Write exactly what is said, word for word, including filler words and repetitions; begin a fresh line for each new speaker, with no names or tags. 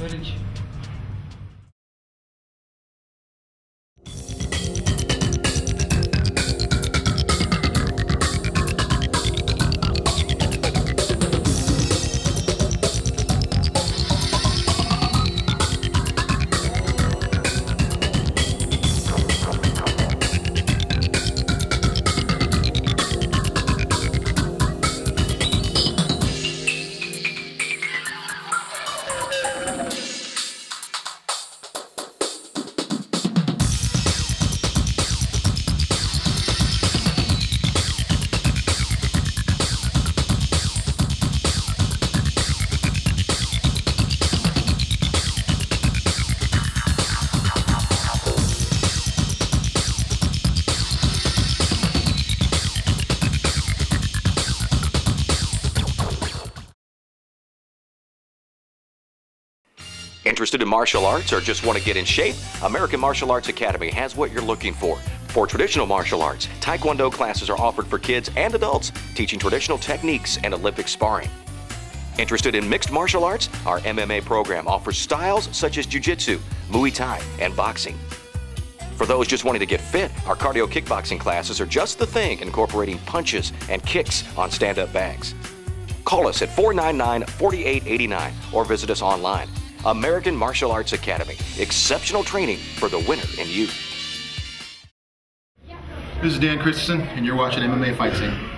footage.
Interested in martial arts or just want to get in shape? American Martial Arts Academy has what you're looking for. For traditional martial arts, Taekwondo classes are offered for kids and adults, teaching traditional techniques and Olympic sparring. Interested in mixed martial arts? Our M M A program offers styles such as Jiu-Jitsu, Muay Thai, and boxing. For those just wanting to get fit, our cardio kickboxing classes are just the thing, incorporating punches and kicks on stand-up bags. Call us at four nine nine, four eight eight nine or visit us online. American Martial Arts Academy. Exceptional training for the winner in you.
This is Dan Christensen, and you're watching M M A Fight Scene.